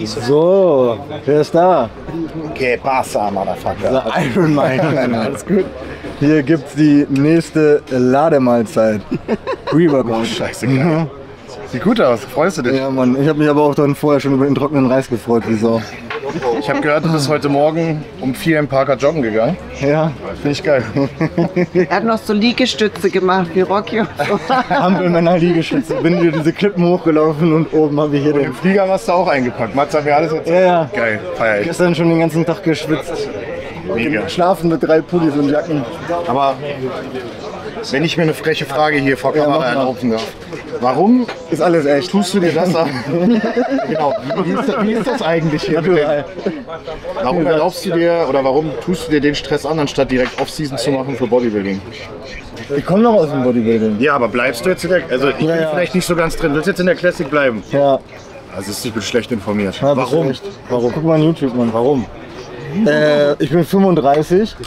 So, wer ist da? Que pasa, Motherfucker? Der Iron Mike. Alles gut. Hier gibt's die nächste Lademahlzeit. Pre-Workout. Scheiße, geil. Sieht gut aus, freust du dich? Ja, Mann. Ich habe mich aber auch dann vorher schon über den trockenen Reis gefreut, wie Sau. Ich habe gehört, du bist heute Morgen um 4 im Parker joggen gegangen. Ja. Finde ich geil. Er hat noch so Liegestütze gemacht wie Rocky. Hampelmänner Liegestütze. Bin hier diese Klippen hochgelaufen und oben habe ich hier Den den. Flieger hast du auch eingepackt. Mats hat mir alles erzählt. Ja, ja. Geil, feier ich. Gestern schon den ganzen Tag geschwitzt. Mega. Schlafen mit 3 Pullis und Jacken. Aber wenn ich mir eine freche Frage hier vor Kamera erlauben darf. Warum Ist alles echt. tust du dir das an? Genau. Wie ist das eigentlich hier? Warum erlaubst du dir oder warum tust du dir den Stress an, anstatt direkt Off-Season zu machen für Bodybuilding? Ich komme noch aus dem Bodybuilding. Ja, aber bleibst du jetzt in der... Also ich bin ja. vielleicht nicht so ganz drin. Willst du jetzt in der Classic bleiben? Ja. Also ich bin schlecht informiert. Ja, Warum? Warum? Guck mal in YouTube, Mann. Warum? Ich bin 35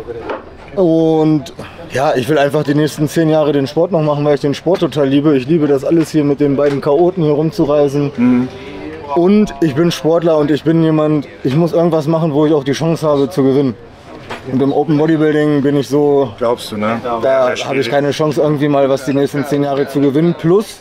und ja, ich will einfach die nächsten 10 Jahre den Sport noch machen, weil ich den Sport total liebe. Ich liebe das alles hier mit den beiden Chaoten hier rumzureisen. Und ich bin Sportler und ich bin jemand, ich muss irgendwas machen, wo ich auch die Chance habe zu gewinnen. Und im Open Bodybuilding bin ich so, Glaubst du, ne? da habe ich keine Chance irgendwie mal was die nächsten 10 Jahre zu gewinnen. Plus,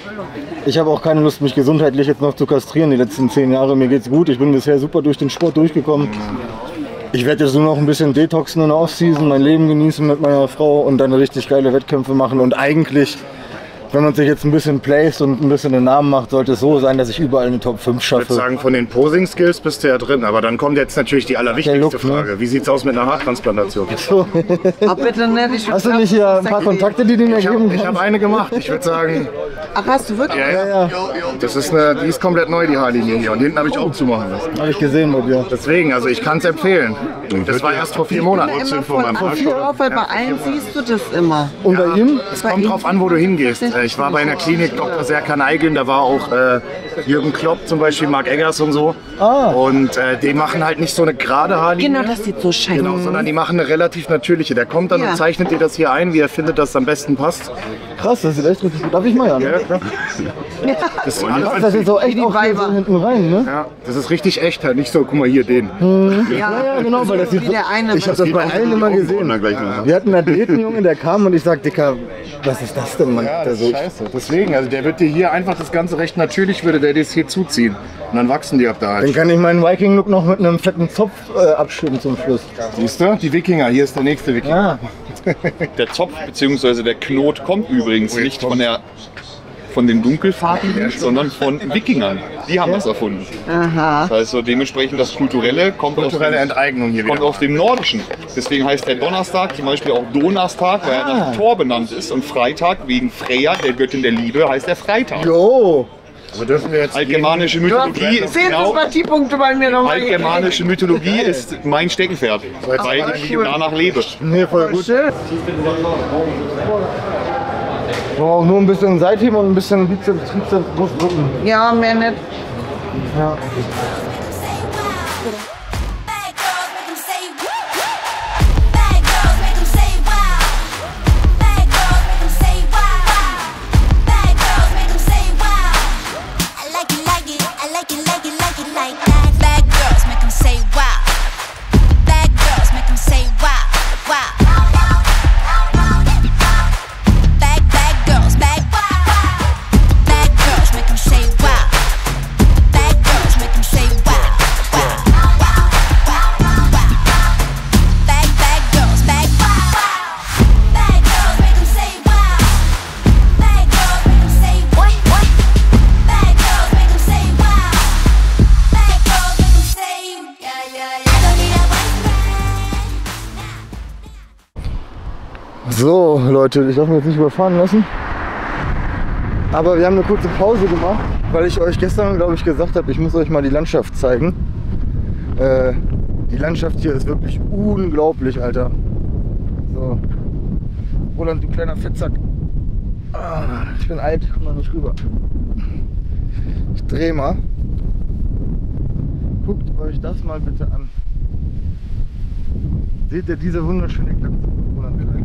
ich habe auch keine Lust, mich gesundheitlich jetzt noch zu kastrieren die letzten 10 Jahre. Mir geht's gut, ich bin bisher super durch den Sport durchgekommen. Ich werde jetzt nur noch ein bisschen detoxen in der Offseason, mein Leben genießen mit meiner Frau und dann richtig geile Wettkämpfe machen. Und eigentlich, wenn man sich jetzt ein bisschen placed und ein bisschen den Namen macht, sollte es so sein, dass ich überall eine Top 5 Ich würde schaffe. sagen, von den Posing-Skills bist du ja drin. Aber dann kommt jetzt natürlich die allerwichtigste Der Look, ne? Frage. Wie sieht's aus mit einer Haartransplantation? So. Oh, bitte nicht. Ich Hast du nicht hier ein paar Kontakte, die mir geben Ich habe kannst? eine gemacht. Ich würde sagen, Ach, hast du wirklich? Ja, das ist die ist komplett neu, die Haarlinie hier. Und hinten habe ich auch zumachen lassen. habe ich gesehen bei dir. Deswegen, also ich kann es empfehlen. Das war erst vor 4 Monaten. Immer von auf, weil bei allen siehst du das immer. Und bei ihm? Es kommt drauf an, wo du hingehst. Ich war bei einer Klinik, Dr. Serkan Aygün, da war auch Jürgen Klopp zum Beispiel, Marc Eggers und so. Und die machen halt nicht so eine gerade Haarlinie. Genau, das sieht so scheiße Genau, sondern die machen eine relativ natürliche. Der kommt dann Ja. und zeichnet dir das hier ein, wie er findet, dass es am besten passt. Krass, das sieht echt richtig gut. Darf ich mal, Jan? Ja, klar. Das ist alles Das ist so echt die auch hier so Weiber. hinten rein, ne? ja, das ist richtig echt halt, nicht so, guck mal hier, den. Ja, genau, weil das sieht Wie der eine. Ich habe das bei allen immer gesehen. Wir hatten einen Athletenjungen, der kam und ich sag, Dicker, was ist das denn, Mann? Ja, Der das so, ist scheiße. Deswegen, also der wird dir hier einfach das Ganze recht natürlich, würde der das hier zuziehen. Und dann wachsen die ab da dann halt. kann ich meinen Viking-Look noch mit einem fetten Zopf abstimmen zum Schluss. Siehst du? Die Wikinger, hier ist der nächste Wikinger. Ja, Der Zopf bzw. der Knot kommt übrigens nicht von den Dunkelfarbigen, sondern von Wikingern. Die haben das erfunden. Aha. Das heißt, so dementsprechend das Kulturelle kommt Kulturelle Enteignung hier kommt wieder. aus dem Nordischen. Deswegen heißt der Donnerstag zum Beispiel auch Donnerstag, weil er nach Thor benannt ist. Und Freitag wegen Freya, der Göttin der Liebe, heißt der Freitag. jo. Also dürfen wir jetzt Altgermanische Mythologie ist 10 genau. Sympathiepunkte bei mir nochmal. Altgermanische Mythologie ist mein Steckenpferd, weil ich danach lebe. Nee, voll gut. So, auch nur ein bisschen Seitheben und ein bisschen Bizeps, Trizeps, Brust, Rücken. Ja, mehr nicht. Ja. Bad girls make 'em say woo. Bad girls make 'em say wow. Bad girls make 'em say wow. Bad girls make 'em say wow. I like it, like it. I like it, like it, like it, like that. Bad girls make 'em say wow. Bad girls make 'em say wow, wow. Bad girls, bad girls make 'em say wow. Bad girls make 'em say wow, wow, wow, wow, wow. Bad girls, bad girls make 'em say wow. Bad girls make 'em say what? Bad girls make 'em say wow. Bad girls make 'em say yeah, yeah, yeah. I don't need a boyfriend. So, Leute, ich darf mich jetzt nicht überfahren lassen. Aber wir haben eine kurze Pause gemacht, weil ich euch gestern, glaube ich, gesagt habe, ich muss euch mal die Landschaft zeigen. Die Landschaft hier ist wirklich unglaublich, Alter. So. Roland, du kleiner Fettsack. Ich bin alt, ich komme noch nicht rüber. Ich dreh mal. Guckt euch das mal bitte an. Seht ihr diese wunderschöne Glatze? Roland, bitte.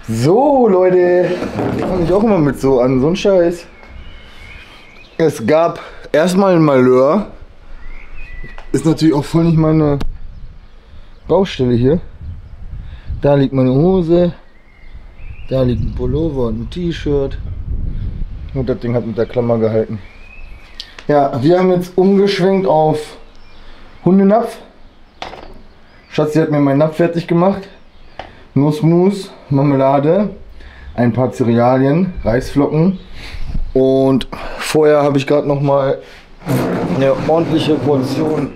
So, Leute, fange ich auch immer mit so an, so ein Scheiß. Es gab erstmal ein Malheur. Ist natürlich auch voll nicht meine Baustelle hier. Da liegt meine Hose, da liegt ein Pullover und ein T-Shirt. Und das Ding hat mit der Klammer gehalten. Ja, wir haben jetzt umgeschwenkt auf Hundenapf. Schatzi hat mir meinen Napf fertig gemacht. Nussmus, Marmelade, ein paar Cerealien, Reisflocken und vorher habe ich gerade noch mal eine ordentliche Portion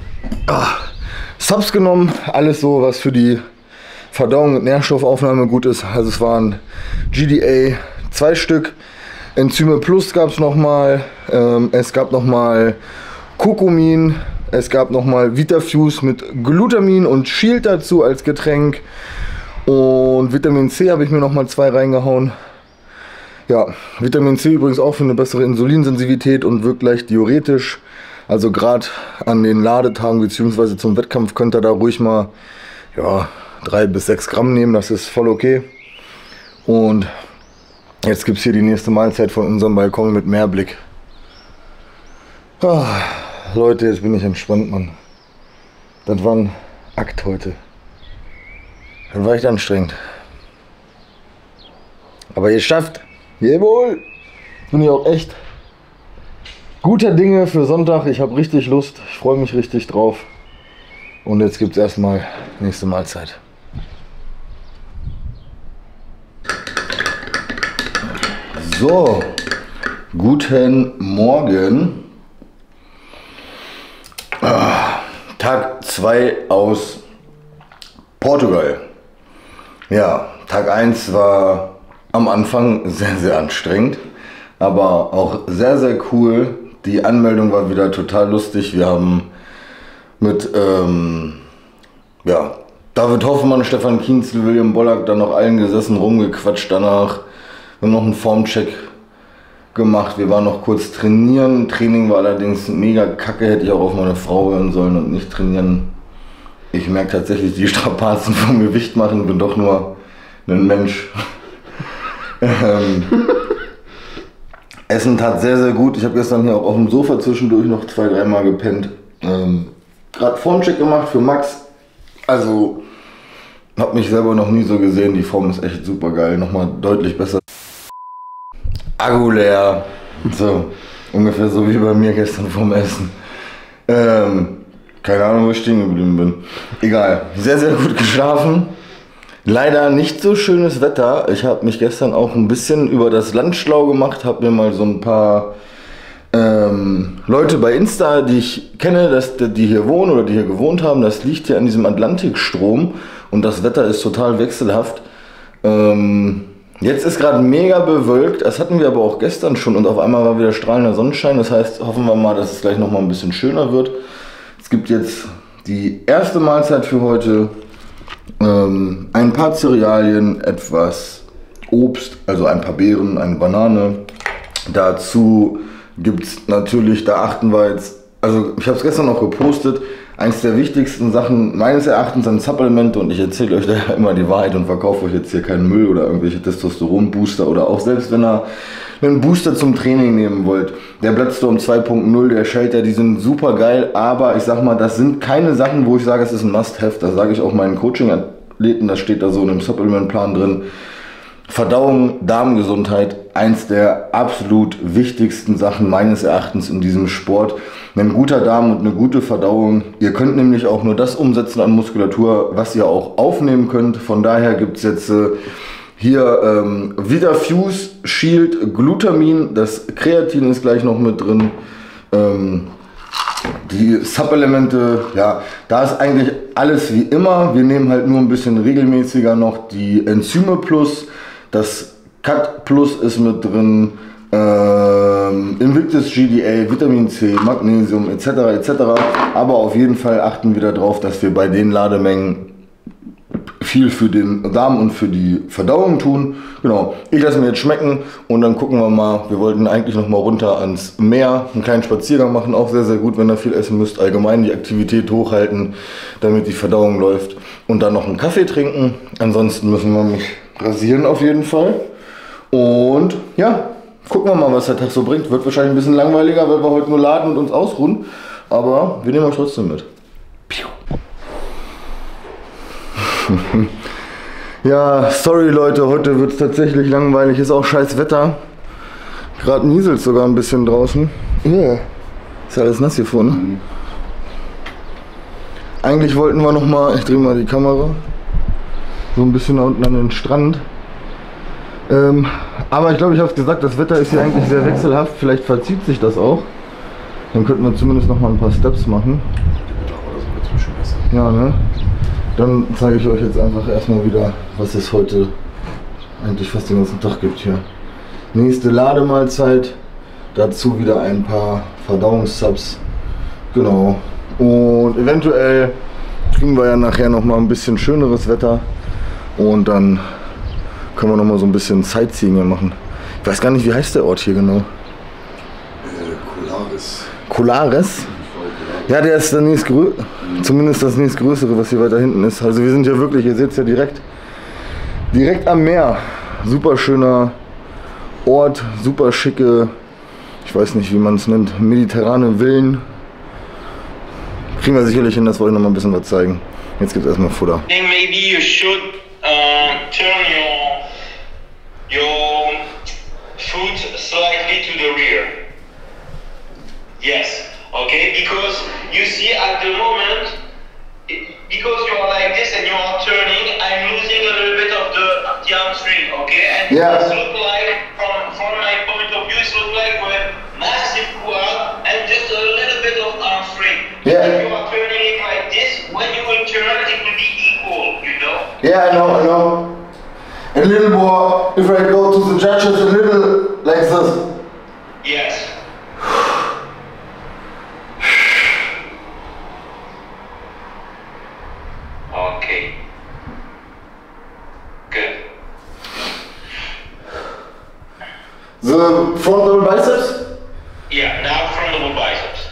Subs genommen. Alles so, was für die Verdauung und Nährstoffaufnahme gut ist. Also es waren GDA 2 Stück, Enzyme Plus gab es nochmal, es gab nochmal Kurkumin, es gab nochmal VitaFuse mit Glutamin und Shield dazu als Getränk. Und Vitamin C habe ich mir nochmal 2 reingehauen. Ja, Vitamin C übrigens auch für eine bessere Insulinsensitivität und wirkt leicht diuretisch. Also gerade an den Ladetagen bzw. zum Wettkampf könnt ihr da ruhig mal 3 bis 6 Gramm nehmen, das ist voll okay. Und jetzt gibt es hier die nächste Mahlzeit von unserem Balkon mit Meerblick. Leute, jetzt bin ich entspannt, Mann. Das war ein Akt heute. Das war echt anstrengend. Aber geschafft. Jawohl. Bin ich auch echt guter Dinge für Sonntag. Ich habe richtig Lust. Ich freue mich richtig drauf. Und jetzt gibt es erstmal nächste Mahlzeit. So. Guten Morgen. Tag 2 aus Portugal. Ja, Tag 1 war am Anfang sehr, sehr anstrengend, aber auch sehr, sehr cool. Die Anmeldung war wieder total lustig. Wir haben mit David Hoffmann, Stefan Kienzel, William Bollack dann noch allen gesessen, rumgequatscht danach. Wir haben noch einen Formcheck gemacht. Wir waren noch kurz trainieren. Training war allerdings mega kacke, hätte ich auch auf meine Frau hören sollen und nicht trainieren. Ich merke tatsächlich die Strapazen vom Gewicht machen, bin doch nur ein Mensch. Essen tat sehr, sehr gut. Ich habe gestern hier auch auf dem Sofa zwischendurch noch 2-3 Mal gepennt. Gerade Formcheck gemacht für Max. Also, habe mich selber noch nie so gesehen. Die Form ist echt super geil. Nochmal deutlich besser. Akku leer. So, ungefähr so wie bei mir gestern vorm Essen. Keine Ahnung, wo ich stehen geblieben bin. Egal. Sehr, sehr gut geschlafen. Leider nicht so schönes Wetter. Ich habe mich gestern auch ein bisschen über das Land schlau gemacht. Habe mir mal so ein paar Leute bei Insta, die ich kenne, die hier wohnen oder die hier gewohnt haben. Das liegt hier an diesem Atlantikstrom. Und das Wetter ist total wechselhaft. Jetzt ist gerade mega bewölkt. Das hatten wir aber auch gestern schon. Und auf einmal war wieder strahlender Sonnenschein. Das heißt, hoffen wir mal, dass es gleich nochmal ein bisschen schöner wird. Es gibt jetzt die erste Mahlzeit für heute, ein paar Cerealien, etwas Obst, also ein paar Beeren, eine Banane. Dazu gibt es natürlich, da achten wir jetzt, also ich habe es gestern noch gepostet, eins der wichtigsten Sachen meines Erachtens sind Supplemente und ich erzähle euch da immer die Wahrheit und verkaufe euch jetzt hier keinen Müll oder irgendwelche Testosteron-Booster oder auch selbst wenn ihr einen Booster zum Training nehmen wollt. Der Bloodstorm 2.0, der Shelter, die sind super geil, aber ich sag mal, das sind keine Sachen, wo ich sage, es ist ein Must-Have. Das sage ich auch meinen Coaching-Athleten, das steht da so in einem Supplement-Plan drin. Verdauung, Darmgesundheit, eins der absolut wichtigsten Sachen meines Erachtens in diesem Sport. Ein guter Darm und eine gute Verdauung. Ihr könnt nämlich auch nur das umsetzen an Muskulatur, was ihr auch aufnehmen könnt. Von daher gibt es jetzt hier VitaFuse, Shield, Glutamin, das Kreatin ist gleich noch mit drin. Die Supplemente, ja, da ist eigentlich alles wie immer. Wir nehmen halt nur ein bisschen regelmäßiger noch die Enzyme Plus, das Cut Plus ist mit drin, Invictus GDA, Vitamin C, Magnesium etc. etc. Aber auf jeden Fall achten wir darauf, dass wir bei den Lademengen viel für den Darm und für die Verdauung tun. Genau, ich lasse mir jetzt schmecken und dann gucken wir mal. Wir wollten eigentlich noch mal runter ans Meer, einen kleinen Spaziergang machen, auch sehr, sehr gut, wenn ihr viel essen müsst. Allgemein die Aktivität hochhalten, damit die Verdauung läuft und dann noch einen Kaffee trinken. Ansonsten müssen wir mich rasieren auf jeden Fall. Und ja, gucken wir mal, was der Tag so bringt. Wird wahrscheinlich ein bisschen langweiliger, weil wir heute nur laden und uns ausruhen. Aber wir nehmen euch trotzdem mit. Ja, sorry Leute, heute wird es tatsächlich langweilig. Ist auch scheiß Wetter. Gerade nieselt sogar ein bisschen draußen. Yeah. Ist ja alles nass hier vorne. Eigentlich wollten wir noch mal, ich drehe mal die Kamera, so ein bisschen da unten an den Strand. Aber ich glaube, ich habe es gesagt, das Wetter ist hier eigentlich sehr wechselhaft. Vielleicht verzieht sich das auch. Dann könnten wir zumindest noch mal ein paar Steps machen. Ja, ne? Dann zeige ich euch jetzt einfach erstmal wieder, was es heute eigentlich fast den ganzen Tag gibt hier. Nächste Lademahlzeit, dazu wieder ein paar Verdauungssubs. Genau. Und eventuell kriegen wir ja nachher noch mal ein bisschen schöneres Wetter und dann können wir noch mal so ein bisschen Sightseeing hier machen. Ich weiß gar nicht, wie heißt der Ort hier genau? Colares. Colares? Ja, der ist zumindest das nächstgrößere, was hier weiter hinten ist. Also wir sind ja wirklich, ihr seht es ja direkt am Meer. Super schöner Ort, super schicke, ich weiß nicht, wie man es nennt, mediterrane Villen. Kriegen wir sicherlich hin, dass wir euch noch mal ein bisschen was zeigen. Jetzt gibt es erstmal Futter. I think maybe you should turn your foot slightly to the rear. Yes, okay, because you see at the moment, because you are like this and you are turning, I'm losing a little bit of the hamstring, okay? And Yeah. it looks like, from my point of view, it looks like a massive quad and just a little bit of hamstring. Yeah. If you are turning it like this, when you will turn, it will be equal, you know? Yeah, I know. A little more, if I go to the judges, a little like this. Yes. Okay. Good. The frontal biceps? Yeah, now frontal biceps.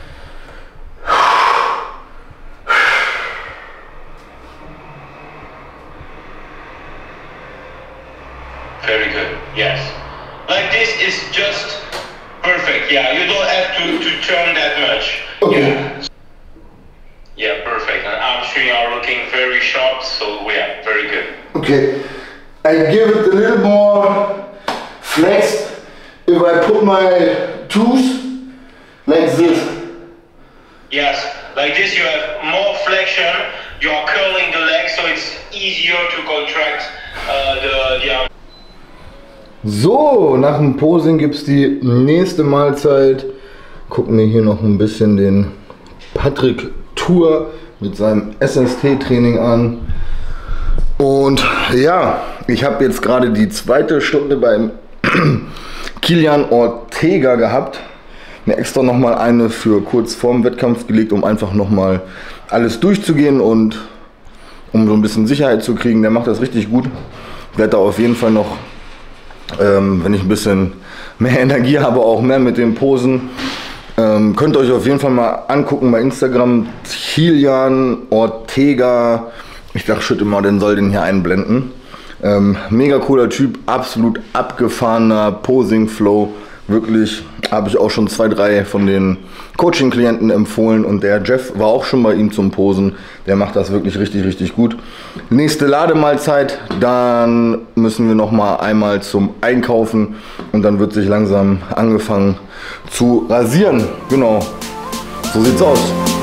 Very good, yes. Like this is just perfect, yeah, you don't have to turn that much. Okay. Yeah. Yeah, perfect. And hamstring are looking very sharp, so yeah, very good. Okay. I give it a little more flexed if I put my toes like this. Yes, like this you have more flexion, you are curling the leg, so it's easier to contract the arm. So, nach dem Posing gibt es die nächste Mahlzeit. Gucken wir hier noch ein bisschen den Patrick Tour mit seinem SST-Training an. Und ja, ich habe jetzt gerade die zweite Stunde beim Kilian Ortega gehabt. Mir extra nochmal eine für kurz vorm Wettkampf gelegt, um einfach nochmal alles durchzugehen und um so ein bisschen Sicherheit zu kriegen. Der macht das richtig gut. Ich werde da auf jeden Fall noch, wenn ich ein bisschen mehr Energie habe, auch mehr mit den Posen. Könnt ihr euch auf jeden Fall mal angucken bei Instagram. Kilian Ortega. Ich dachte, shit immer, den soll den hier einblenden. Mega cooler Typ, absolut abgefahrener Posing-Flow. Wirklich, habe ich auch schon 2, 3 von den Coaching-Klienten empfohlen und der Jeff war auch schon bei ihm zum Posen. Der macht das wirklich richtig, richtig gut. Nächste Lademahlzeit, dann müssen wir noch mal einmal zum Einkaufen und dann wird sich langsam angefangen zu rasieren. Genau, so sieht's aus.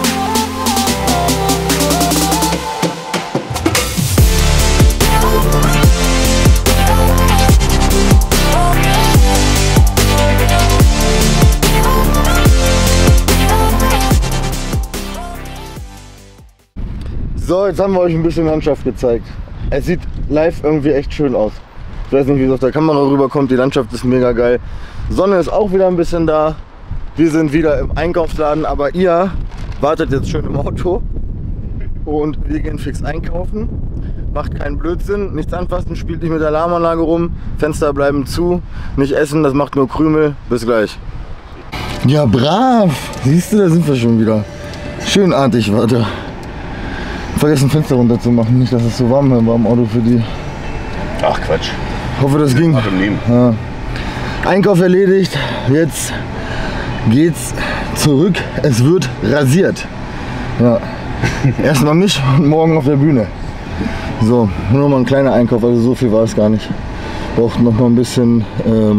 So, jetzt haben wir euch ein bisschen Landschaft gezeigt. Es sieht live irgendwie echt schön aus. Ich weiß nicht, wie es auf der Kamera rüberkommt. Die Landschaft ist mega geil. Sonne ist auch wieder ein bisschen da. Wir sind wieder im Einkaufsladen, aber ihr wartet jetzt schön im Auto. Und wir gehen fix einkaufen. Macht keinen Blödsinn, nichts anfassen, spielt nicht mit der Alarmanlage rum. Fenster bleiben zu, nicht essen, das macht nur Krümel. Bis gleich. Ja, brav. Siehst du, da sind wir schon wieder. Schönartig, warte. Vergessen Fenster runter zu machen, nicht dass es so warm war im Auto für die. Ach Quatsch. Hoffe, das ging. Ja. Einkauf erledigt. Jetzt geht's zurück. Es wird rasiert. Ja. Erstmal mich und morgen auf der Bühne. So, nur mal ein kleiner Einkauf, also so viel war es gar nicht. Braucht noch mal ein bisschen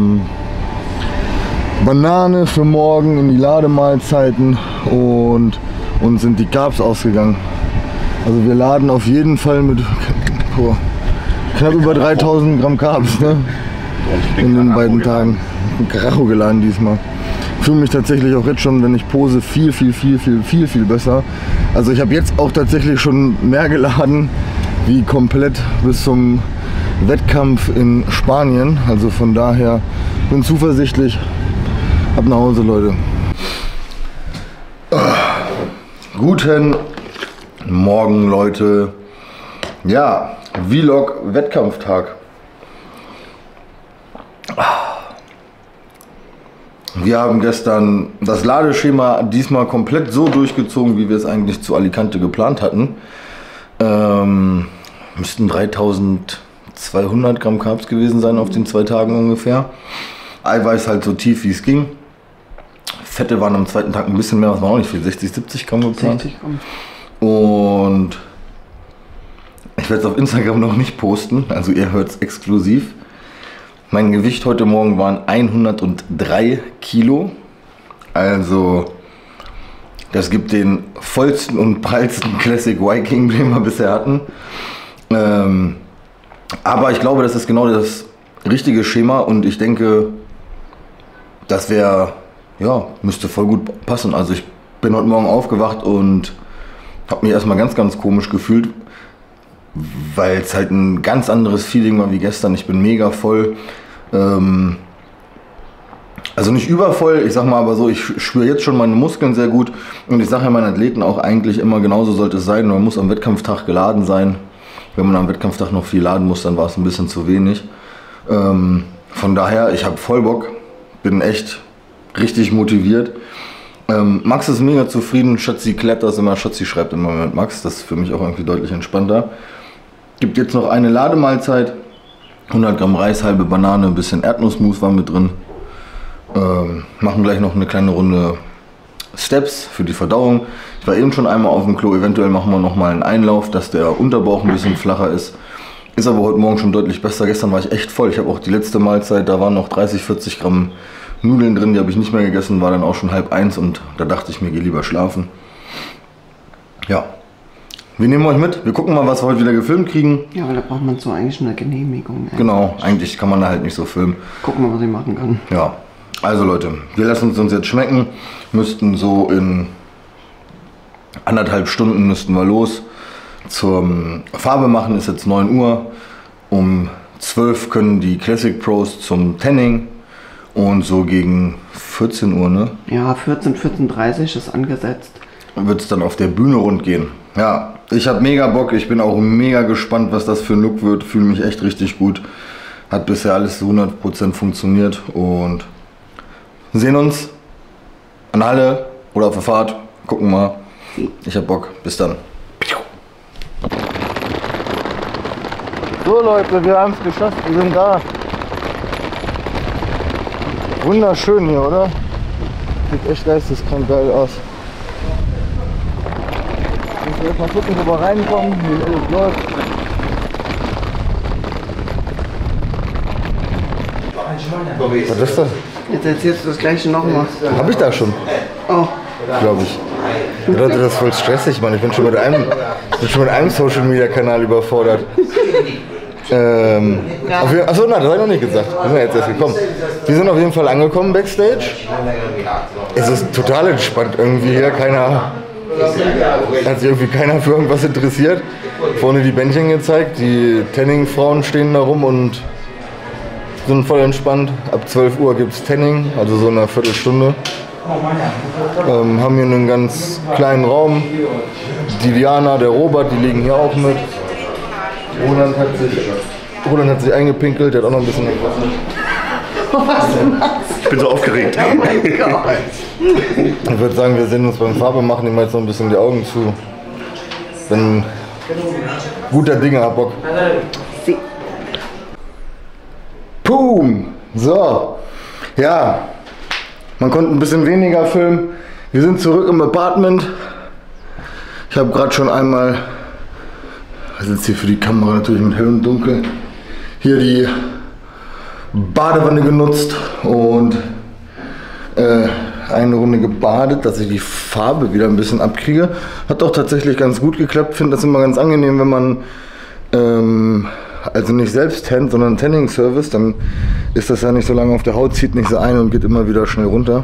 Banane für morgen in die Lademahlzeiten und uns sind die Carbs ausgegangen. Also wir laden auf jeden Fall mit knapp über 3000 Gramm Carbs, ne? In den beiden Tagen. Karacho geladen diesmal. Fühle mich tatsächlich auch jetzt schon, wenn ich pose, viel besser. Also ich habe jetzt auch tatsächlich schon mehr geladen wie komplett bis zum Wettkampf in Spanien. Also von daher bin zuversichtlich. Ab nach Hause, Leute. Guten Morgen, Leute. Ja, Vlog Wettkampftag. Wir haben gestern das Ladeschema diesmal komplett so durchgezogen, wie wir es eigentlich zu Alicante geplant hatten. Müssten 3200 Gramm Carbs gewesen sein auf den 2 Tagen ungefähr. Eiweiß halt so tief wie es ging. Fette waren am zweiten Tag ein bisschen mehr, was war auch nicht viel, 60, 70 Gramm geplant. 60 Gramm. Und ich werde es auf Instagram noch nicht posten, also ihr hört es exklusiv. Mein Gewicht heute Morgen waren 103 Kilo. Also das gibt den vollsten und prallsten Classic Viking, den wir bisher hatten. Aber ich glaube, das ist genau das richtige Schema und ich denke, das wäre, ja, müsste voll gut passen. Also ich bin heute Morgen aufgewacht und habe mich erstmal ganz komisch gefühlt, weil es halt ein ganz anderes Feeling war wie gestern. Ich bin mega voll. Also nicht übervoll, ich sag mal aber so, ich spüre jetzt schon meine Muskeln sehr gut und ich sage ja meinen Athleten auch eigentlich immer, genauso sollte es sein. Man muss am Wettkampftag geladen sein. Wenn man am Wettkampftag noch viel laden muss, dann war es ein bisschen zu wenig. Von daher, ich habe voll Bock, bin echt richtig motiviert. Max ist mega zufrieden, Schatzi klärt das immer, Schatzi schreibt immer mit Max, das ist für mich auch irgendwie deutlich entspannter. Gibt jetzt noch eine Lademahlzeit, 100 Gramm Reis, halbe Banane, ein bisschen Erdnussmus war mit drin. Machen gleich noch eine kleine Runde Steps für die Verdauung. Ich war eben schon einmal auf dem Klo, eventuell machen wir noch mal einen Einlauf, dass der Unterbauch ein bisschen flacher ist. Ist aber heute Morgen schon deutlich besser. Gestern war ich echt voll. Ich habe auch die letzte Mahlzeit, da waren noch 30, 40 Gramm Nudeln drin, die habe ich nicht mehr gegessen, war dann auch schon 12:30 und da dachte ich mir, geh lieber schlafen. Ja, wir nehmen euch mit, wir gucken mal, was wir heute wieder gefilmt kriegen. Ja, aber da braucht man so eigentlich eine Genehmigung. Genau, eigentlich kann man da halt nicht so filmen. Gucken wir, was ich machen kann. Ja, also Leute, wir lassen es uns jetzt schmecken, müssten so in 1,5 Stunden müssten wir los. Zum Farbe machen ist jetzt 9 Uhr, um 12 können die Classic Pros zum Tanning. Und so gegen 14 Uhr, ne? Ja, 14:30 ist angesetzt. Wird es dann auf der Bühne rund gehen. Ja, ich habe mega Bock. Ich bin auch mega gespannt, was das für ein Look wird. Fühle mich echt richtig gut. Hat bisher alles zu 100% funktioniert. Und sehen uns an der Halle oder auf der Fahrt. Gucken mal. Ich hab Bock. Bis dann. So Leute, wir haben es geschafft. Wir sind da. Wunderschön hier, oder? Sieht echt geisteskrank geil aus. Müssen wir erstmal gucken, wo wir reinkommen, wie alles läuft. Was ist das? Jetzt erzählst du das gleiche nochmal. Hab ich da schon? Oh. Glaube ich. Leute, das ist voll stressig, Mann. Ich bin schon mit einem Social Media Kanal überfordert. Achso, nein, das habe ich noch nicht gesagt. Wir sind jetzt erst gekommen. Wir sind auf jeden Fall angekommen backstage. Es ist total entspannt irgendwie hier. Hat sich irgendwie keiner für irgendwas interessiert. Vorne die Bändchen gezeigt. Die Tanning-Frauen stehen da rum und sind voll entspannt. Ab 12 Uhr gibt es Tanning, also so eine Viertelstunde. Haben hier einen ganz kleinen Raum. Die Diana, der Robert, die liegen hier auch mit. Roland hat sich eingepinkelt, der hat auch noch ein bisschen Ich bin so aufgeregt. Oh mein Gott. Ich würde sagen, wir sehen uns beim Farbe machen, ich mache jetzt noch ein bisschen die Augen zu. Bin guter Dinge, hab Bock. Boom! So, ja, man konnte ein bisschen weniger filmen. Wir sind zurück im Apartment. Ich habe gerade schon einmal, das ist jetzt hier für die Kamera natürlich mit hell und dunkel, hier die Badewanne genutzt und eine Runde gebadet, dass ich die Farbe wieder ein bisschen abkriege. Hat auch tatsächlich ganz gut geklappt. Finde das immer ganz angenehm, wenn man also nicht selbst tannt, sondern Tanning-Service, dann ist das ja nicht so lange auf der Haut, zieht nicht so ein und geht immer wieder schnell runter.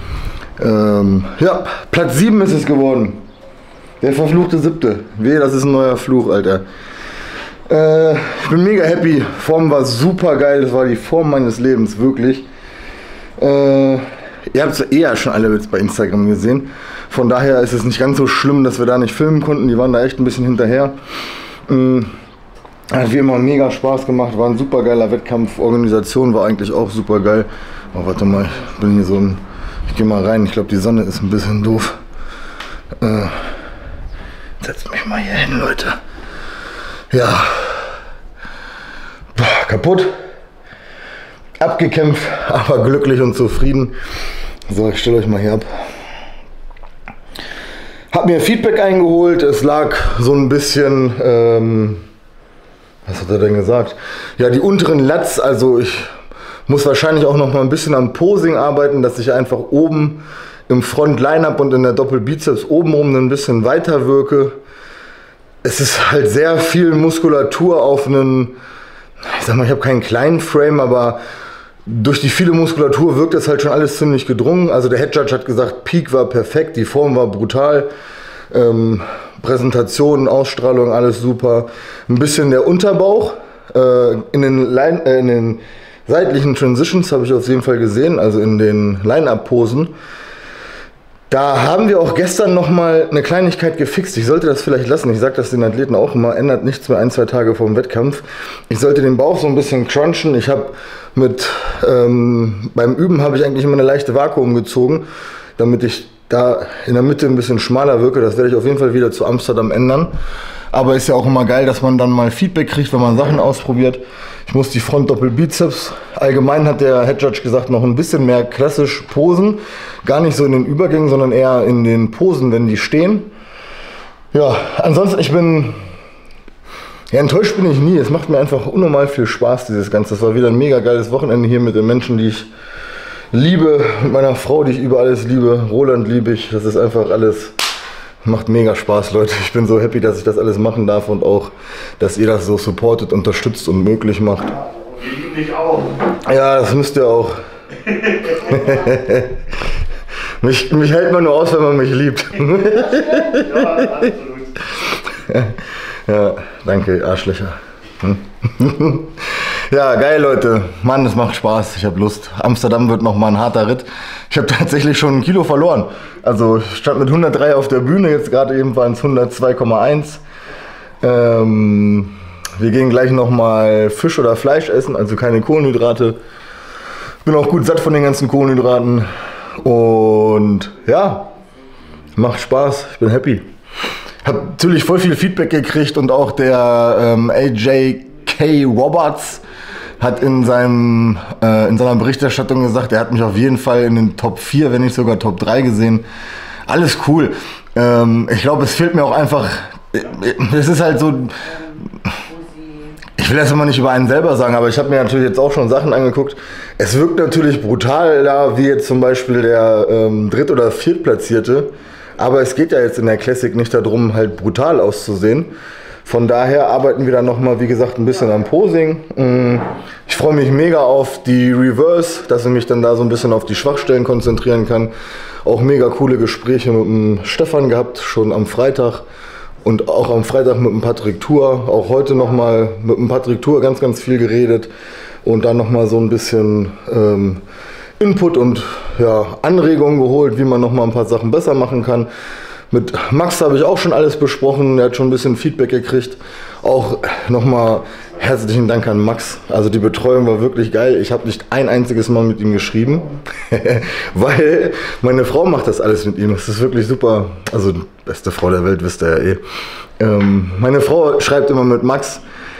Ja, Platz 7 ist es geworden. Der verfluchte 7. Wehe, das ist ein neuer Fluch, Alter. Ich bin mega happy. Form war super geil. Das war die Form meines Lebens, wirklich. Ihr habt es ja schon alle jetzt bei Instagram gesehen. Von daher ist es nicht ganz so schlimm, dass wir da nicht filmen konnten. Die waren da echt ein bisschen hinterher. Hat wie immer mega Spaß gemacht. War ein super geiler Wettkampf. Organisation war eigentlich auch super geil. Oh, warte mal, ich bin hier so ein... Ich gehe mal rein. Ich glaube, die Sonne ist ein bisschen doof. Setzt mich mal hier hin, Leute. Ja. Boah, kaputt. Abgekämpft, aber glücklich und zufrieden. So, ich stelle euch mal hier ab. Hab mir Feedback eingeholt. Es lag so ein bisschen... was hat er denn gesagt? Ja, die unteren Lats, also ich muss wahrscheinlich auch noch mal ein bisschen am Posing arbeiten, dass ich einfach oben im Front-Line-Up und in der Doppelbizeps obenrum ein bisschen weiter wirke. Es ist halt sehr viel Muskulatur auf einen, ich sag mal, ich habe keinen kleinen Frame, aber durch die viele Muskulatur wirkt das halt schon alles ziemlich gedrungen. Also der Head Judge hat gesagt, Peak war perfekt, die Form war brutal. Präsentation, Ausstrahlung, alles super. Ein bisschen der Unterbauch in den seitlichen Transitions habe ich auf jeden Fall gesehen, also in den Line-Up-Posen. Da haben wir auch gestern nochmal eine Kleinigkeit gefixt. Ich sollte das vielleicht lassen. Ich sage das den Athleten auch immer, ändert nichts mehr 1-2 Tage vor dem Wettkampf. Ich sollte den Bauch so ein bisschen crunchen. Ich habe beim Üben habe ich eigentlich immer eine leichte Vakuum gezogen, damit ich da in der Mitte ein bisschen schmaler wirke. Das werde ich auf jeden Fall wieder zu Amsterdam ändern. Aber ist ja auch immer geil, dass man dann mal Feedback kriegt, wenn man Sachen ausprobiert. Ich muss die Front-Doppel-Bizeps. Allgemein hat der Head Judge gesagt, noch ein bisschen mehr klassisch posen. Gar nicht so in den Übergängen, sondern eher in den Posen, wenn die stehen. Ja, ansonsten, enttäuscht bin ich nie. Es macht mir einfach unnormal viel Spaß, dieses Ganze. Das war wieder ein mega geiles Wochenende hier mit den Menschen, die ich liebe, mit meiner Frau, die ich über alles liebe. Roland liebe ich. Das ist einfach alles... Macht mega Spaß, Leute. Ich bin so happy, dass ich das alles machen darf und auch, dass ihr das so supportet, unterstützt und möglich macht. Wir lieben dich auch. Ja, das müsst ihr auch. mich hält man nur aus, wenn man mich liebt. Ja, absolut. Ja, danke, Arschlöcher. Ja, geil, Leute. Mann, es macht Spaß. Ich habe Lust. Amsterdam wird nochmal ein harter Ritt. Ich habe tatsächlich schon 1 Kilo verloren. Also ich stand mit 103 auf der Bühne, jetzt gerade eben waren es 102,1. Wir gehen gleich nochmal Fisch oder Fleisch essen, also keine Kohlenhydrate. Bin auch gut satt von den ganzen Kohlenhydraten. Und ja, macht Spaß. Ich bin happy. Hab natürlich voll viel Feedback gekriegt und auch der AJK Roberts hat in seiner Berichterstattung gesagt, er hat mich auf jeden Fall in den Top 4, wenn nicht sogar Top 3 gesehen. Alles cool. Ich glaube, es fehlt mir auch einfach, es ist halt so, ich will das immer nicht über einen selber sagen, aber ich habe mir natürlich jetzt auch schon Sachen angeguckt. Es wirkt natürlich brutal da, wie jetzt zum Beispiel der Dritt- oder Viertplatzierte. Aber es geht ja jetzt in der Classic nicht darum, halt brutal auszusehen. Von daher arbeiten wir dann nochmal, wie gesagt, ein bisschen am Posing. Ich freue mich mega auf die Reverse, dass ich mich dann da so ein bisschen auf die Schwachstellen konzentrieren kann. Auch mega coole Gespräche mit dem Stefan gehabt, schon am Freitag. Und auch am Freitag mit dem Patrick Tour. Auch heute nochmal mit dem Patrick Tour ganz, ganz viel geredet. Und dann nochmal so ein bisschen Input und ja, Anregungen geholt, wie man nochmal ein paar Sachen besser machen kann. Mit Max habe ich auch schon alles besprochen, er hat schon ein bisschen Feedback gekriegt. Auch nochmal herzlichen Dank an Max, also die Betreuung war wirklich geil. Ich habe nicht ein einziges Mal mit ihm geschrieben, weil meine Frau macht das alles mit ihm. Das ist wirklich super, also beste Frau der Welt, wisst ihr ja eh. Meine Frau schreibt immer mit Max.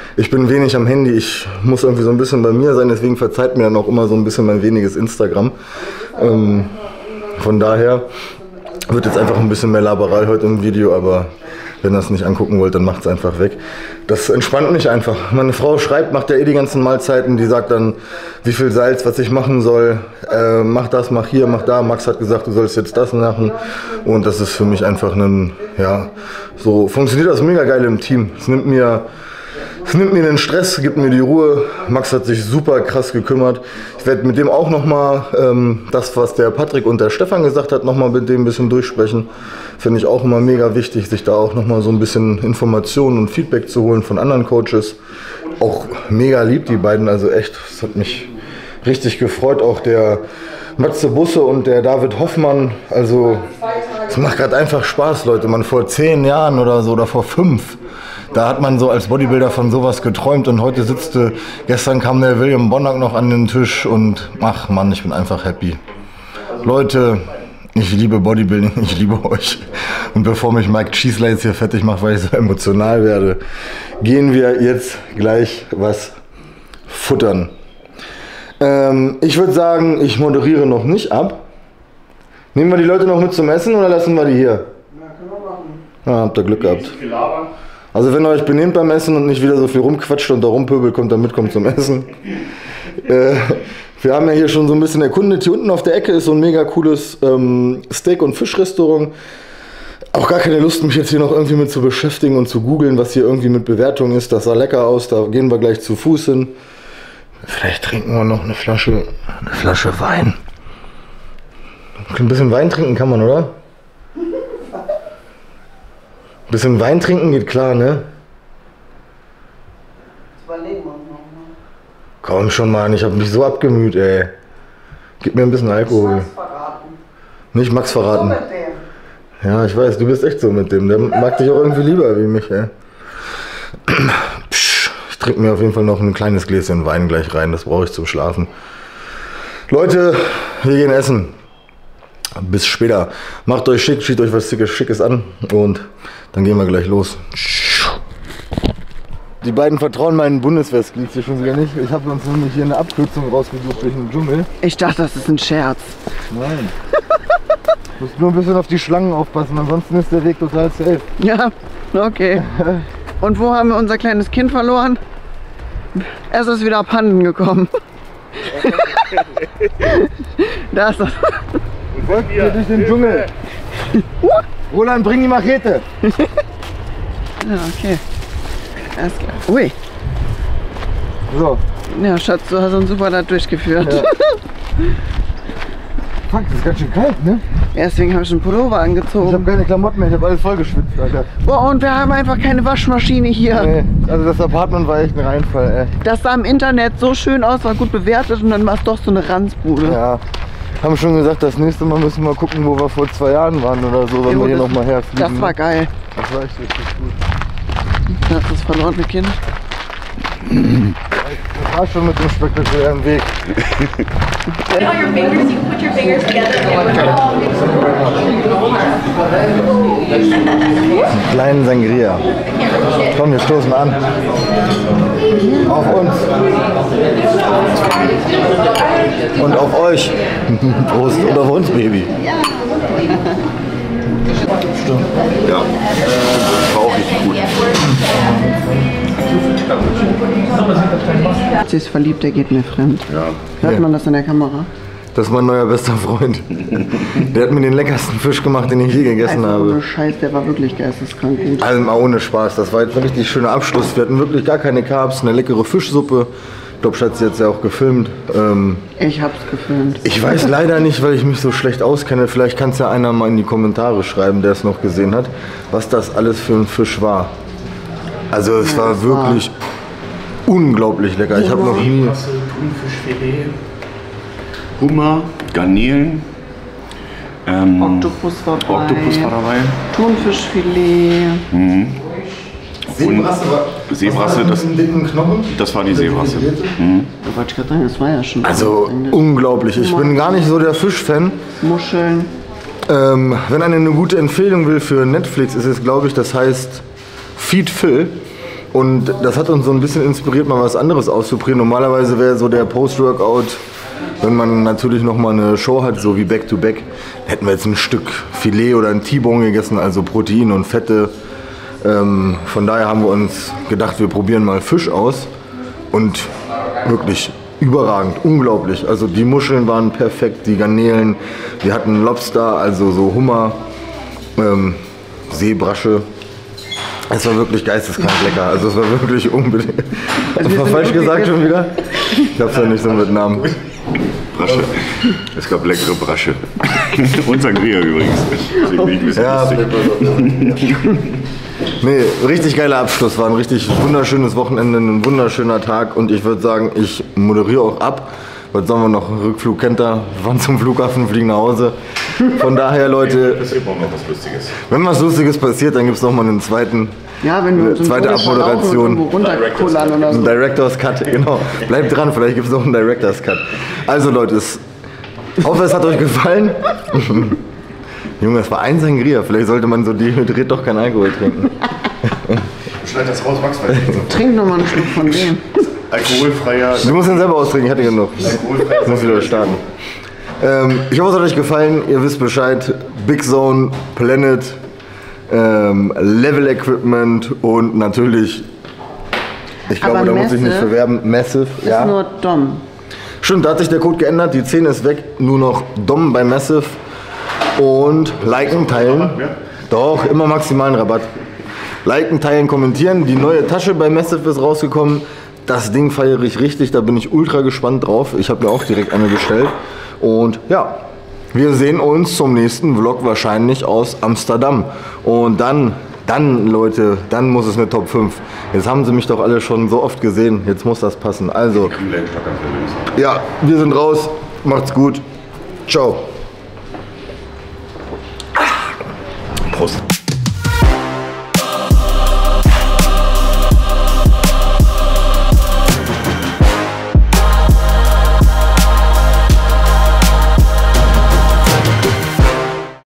Ich bin wenig am Handy, ich muss irgendwie so ein bisschen bei mir sein, deswegen verzeiht mir dann auch immer so ein bisschen mein weniges Instagram. Von daher wird jetzt einfach ein bisschen mehr Laberei heute im Video, aber wenn ihr es nicht angucken wollt, dann macht es einfach weg. Das entspannt mich einfach. Meine Frau schreibt, macht ja eh die ganzen Mahlzeiten, die sagt dann, wie viel Salz, was ich machen soll. Mach das, mach hier, mach da. Max hat gesagt, du sollst jetzt das machen. Und das ist für mich einfach ein, ja, so funktioniert das mega geil im Team. Es nimmt mir den Stress, gibt mir die Ruhe. Max hat sich super krass gekümmert. Ich werde mit dem auch nochmal das, was der Patrick und der Stefan gesagt hat, nochmal mit dem ein bisschen durchsprechen. Finde ich auch immer mega wichtig, sich da auch nochmal so ein bisschen Informationen und Feedback zu holen von anderen Coaches. Auch mega lieb, die beiden, also echt, das hat mich richtig gefreut. Auch der Matze Busse und der David Hoffmann, also es macht gerade einfach Spaß, Leute. Man vor 10 Jahren oder so oder vor 5, da hat man so als Bodybuilder von sowas geträumt und heute gestern kam der William Bonnack noch an den Tisch und ach Mann, ich bin einfach happy. Leute, ich liebe Bodybuilding, ich liebe euch. Und bevor mich Mike Cheesler jetzt hier fertig macht, weil ich so emotional werde, gehen wir jetzt gleich was futtern. Ich würde sagen, ich moderiere noch nicht ab. Nehmen wir die Leute noch mit zum Essen oder lassen wir die hier? Ja, können wir machen. Ja, habt ihr Glück gehabt. Also wenn ihr euch benehmt beim Essen und nicht wieder so viel rumquatscht und da rumpöbelt, kommt zum Essen. Wir haben ja hier schon so ein bisschen erkundet. Hier unten auf der Ecke ist so ein mega cooles Steak- und Fischrestaurant. Auch gar keine Lust, mich jetzt hier noch irgendwie mit zu beschäftigen und zu googeln, was hier irgendwie mit Bewertung ist. Das sah lecker aus, da gehen wir gleich zu Fuß hin. Vielleicht trinken wir noch eine Flasche Wein. Ein bisschen Wein trinken kann man, oder? Ein bisschen Wein trinken geht klar, ne? Überlegen wir uns noch mal. Komm schon, Mann, ich hab mich so abgemüht, ey. Gib mir ein bisschen Alkohol. Max verraten. Nicht Max verraten. So mit dem. Ja, ich weiß, du bist echt so mit dem. Der mag dich auch irgendwie lieber wie mich, ey. Psch, ich trinke mir auf jeden Fall noch ein kleines Gläschen Wein gleich rein. Das brauche ich zum Schlafen. Leute, wir gehen essen. Bis später. Macht euch schick, zieht euch was Schickes an und dann gehen wir gleich los. Die beiden vertrauen meinen Bundeswehrsklick hier schon wieder nicht. Ich habe uns nämlich hier eine Abkürzung rausgesucht durch den Dschungel. Ich dachte, das ist ein Scherz. Nein. Du musst nur ein bisschen auf die Schlangen aufpassen, ansonsten ist der Weg total safe. Ja, okay. Und wo haben wir unser kleines Kind verloren? Es ist wieder abhanden gekommen. Da ist das. Folgt mir durch den Dschungel. Roland, bring die Machete. Ja, okay. Alles klar. Ui. So. Ja, Schatz, du hast uns super da durchgeführt. Ja. Fuck, das ist ganz schön kalt, ne? Ja, deswegen habe ich einen Pullover Ich habe angezogen. keine Klamotten mehr, ich habe alles voll geschwitzt, Alter. Boah, und wir haben einfach keine Waschmaschine hier. Nee, also das Apartment war echt ein Reinfall, ey. Das sah im Internet so schön aus, war gut bewertet und dann war es doch so eine Ranzbude. Ja. Haben schon gesagt, das nächste Mal müssen wir gucken, wo wir vor 2 Jahren waren oder so, wenn Jo, wir hier das- nochmal herfliegen. Das war geil. Das war echt richtig gut. Das ist das verlorene Kind. Das war schon mit dem spektakulären Weg. Put all your fingers, you can put your fingers together. Einen kleinen Sangria. Komm, wir stoßen an. Auf uns. Und auf euch. Prost. Und auf uns, Baby. Stimmt. Ja, war auch richtig gut. Sie ist verliebt, der geht mir fremd. Hört man das in der Kamera? Das ist mein neuer bester Freund. Der hat mir den leckersten Fisch gemacht, den ich je gegessen Einfach habe. ohne Scheiß, der war wirklich geisteskrank gut. Also mal ohne Spaß. Das war jetzt ein richtig schöner Abschluss. Wir hatten wirklich gar keine Carbs, eine leckere Fischsuppe. Ich glaube, Schatz hat es ja auch gefilmt. Ich hab's gefilmt. Ich weiß leider nicht, weil ich mich so schlecht auskenne. Vielleicht kann es ja einer mal in die Kommentare schreiben, der es noch gesehen hat, was das alles für ein Fisch war. Also es war das wirklich unglaublich lecker. Ich habe noch nie... Thunfischfilet, Hummer, Garnelen, Oktopus war dabei. Oktopus war dabei. Thunfischfilet. Seebrasse, das, dicken Knochen. das war die Seebrasse. Da wollte ich gerade sagen, das war ja schon. Also unglaublich. Ich bin gar nicht so der Fischfan. Muscheln. Wenn einer eine gute Empfehlung will für Netflix, ist es, glaube ich, das heißt Feed Phil. Und das hat uns so ein bisschen inspiriert, mal was anderes auszuprobieren. Normalerweise wäre so der Post-Workout, wenn man natürlich nochmal eine Show hat, so wie Back-to-Back, hätten wir jetzt ein Stück Filet oder ein T-Bone gegessen, also Protein und Fette. Von daher haben wir uns gedacht, wir probieren mal Fisch aus. Und wirklich überragend, unglaublich. Also die Muscheln waren perfekt, die Garnelen, wir hatten Lobster, also so Hummer, Seebrasche. Es war wirklich geisteskrank lecker, also es war wirklich unbedingt. Hast du falsch gesagt schon wieder? Ich hab's ja nicht so mit Namen. Brasche. Es gab leckere Brasche. Und Sangria übrigens. Deswegen bin ich ein bisschen Ja, lustig. nee, richtig geiler Abschluss, war ein richtig wunderschönes Wochenende, ein wunderschöner Tag und ich würde sagen, ich moderiere auch ab. Was sollen wir noch? Rückflug kennt ihr, wir fahren zum Flughafen, fliegen nach Hause. Von daher, Leute, Passiert morgen noch was Lustiges. wenn was Lustiges passiert, dann gibt es nochmal einen zweiten. Ja, wenn wir uns Zweite Abmoderation. runterkullern oder so. Ein Director's Cut, genau. Bleibt dran, vielleicht gibt es noch einen Director's Cut. Also Leute, ich hoffe, es hat euch gefallen. Junge, es war ein Sangria. Vielleicht sollte man so dehydriert doch kein Alkohol trinken. Schneid das raus, Max. Trink nochmal einen Schluck von dem. Alkoholfreier. Du musst ihn selber austrinken, ich hatte genug. Ich muss wieder starten. Ich hoffe, es hat euch gefallen. Ihr wisst Bescheid. Big Zone, Planet, Level Equipment und natürlich, ich glaube, da muss ich nicht bewerben, Massive. Ist nur Dom. Stimmt, da hat sich der Code geändert. Die 10 ist weg. Nur noch Dom bei Massive. Und liken, teilen. Doch, immer maximalen Rabatt. Liken, teilen, kommentieren. Die neue Tasche bei Massive ist rausgekommen. Das Ding feiere ich richtig. Da bin ich ultra gespannt drauf. Ich habe mir auch direkt eine bestellt. Und ja, wir sehen uns zum nächsten Vlog wahrscheinlich aus Amsterdam. Und dann Leute, dann muss es eine Top 5. Jetzt haben sie mich doch alle schon so oft gesehen. Jetzt muss das passen. Also, ja, wir sind raus. Macht's gut. Ciao.